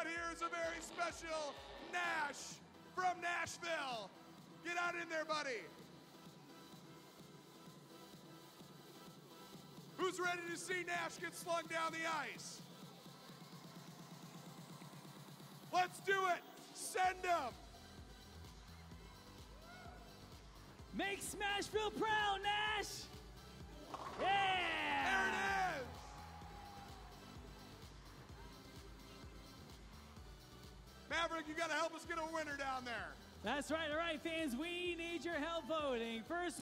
But here's a very special Nash from Nashville. Get out in there, buddy. Who's ready to see Nash get slung down the ice? Let's do it. Send him. Make Smashville proud, Nash! Yeah! There it is. Maverick, you got to help us get a winner down there. That's right. All right, fans, we need your help voting. First